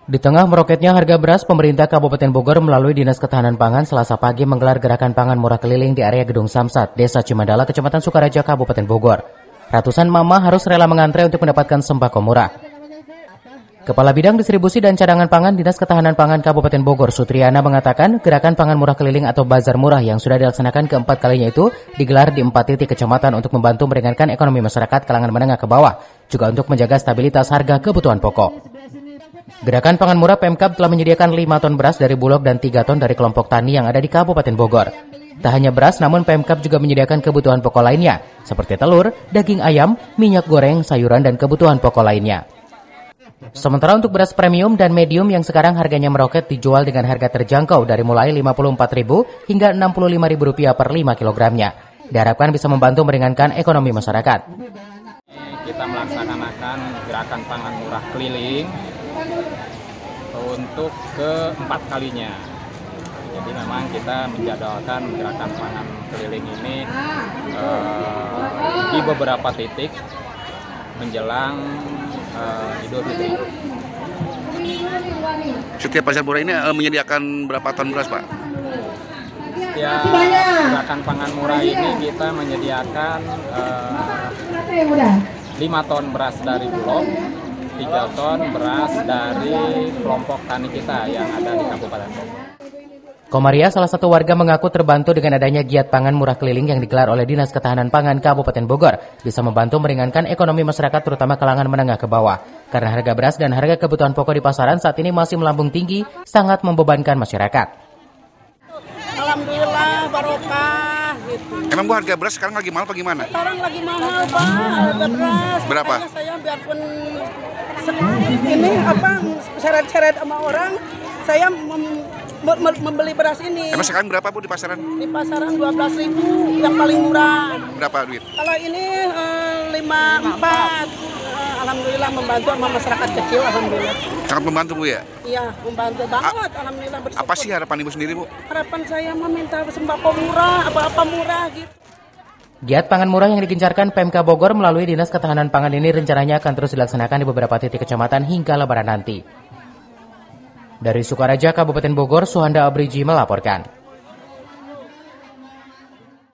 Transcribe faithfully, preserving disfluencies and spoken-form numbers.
Di tengah meroketnya harga beras, pemerintah Kabupaten Bogor melalui Dinas Ketahanan Pangan Selasa pagi menggelar gerakan pangan murah keliling di area Gedung Samsat, Desa Cimandala, Kecamatan Sukaraja, Kabupaten Bogor. Ratusan mama harus rela mengantre untuk mendapatkan sembako murah. Kepala Bidang Distribusi dan Cadangan Pangan Dinas Ketahanan Pangan Kabupaten Bogor, Sutriana, mengatakan gerakan pangan murah keliling atau bazar murah yang sudah dilaksanakan keempat kalinya itu digelar di empat titik kecamatan untuk membantu meringankan ekonomi masyarakat kalangan menengah ke bawah, juga untuk menjaga stabilitas harga kebutuhan pokok. Gerakan pangan murah Pemkab telah menyediakan lima ton beras dari Bulog dan tiga ton dari kelompok tani yang ada di Kabupaten Bogor. Tak hanya beras, namun Pemkab juga menyediakan kebutuhan pokok lainnya, seperti telur, daging ayam, minyak goreng, sayuran, dan kebutuhan pokok lainnya. Sementara untuk beras premium dan medium yang sekarang harganya meroket dijual dengan harga terjangkau dari mulai lima puluh empat ribu rupiah hingga enam puluh lima ribu rupiah per lima kilogramnya. Diharapkan bisa membantu meringankan ekonomi masyarakat. Kita melaksanakan gerakan pangan murah keliling untuk keempat kalinya. Jadi memang kita menjadwalkan gerakan pangan keliling ini uh, di beberapa titik menjelang uh, Idul Fitri. Setiap pasar murah ini uh, menyediakan berapa ton beras, Pak? Setiap gerakan pangan murah ini kita menyediakan uh, lima ton beras dari Bulog, tiga ton beras dari kelompok tani kita yang ada di Kabupaten Bogor. Komaria, salah satu warga, mengaku terbantu dengan adanya giat pangan murah keliling yang digelar oleh Dinas Ketahanan Pangan Kabupaten Bogor, bisa membantu meringankan ekonomi masyarakat terutama kalangan menengah ke bawah. Karena harga beras dan harga kebutuhan pokok di pasaran saat ini masih melambung tinggi, sangat membebankan masyarakat. Alhamdulillah, barokah gitu. Emang Bu, harga beras sekarang lagi mahal apa gimana? Sekarang lagi mahal, Pak, harga beras. Berapa? Makanya saya biarpun ini apa seret-seret sama orang, saya mem mem membeli beras ini. Emang sekarang berapa Bu di pasaran? Di pasaran dua belas ribu yang paling murah. Berapa duit? Kalau ini eh, lima puluh empat. Eh, Alhamdulillah membantu sama masyarakat kecil, alhamdulillah. Sangat membantu Bu ya? Iya, membantu banget, alhamdulillah, bersyukur. Apa sih harapan Ibu sendiri Bu? Harapan saya meminta sembako murah, apa-apa murah gitu. Giat pangan murah yang digencarkan Pemkab Bogor melalui Dinas Ketahanan Pangan ini rencananya akan terus dilaksanakan di beberapa titik kecamatan hingga Lebaran nanti. Dari Sukaraja, Kabupaten Bogor, Suhanda Abriji melaporkan.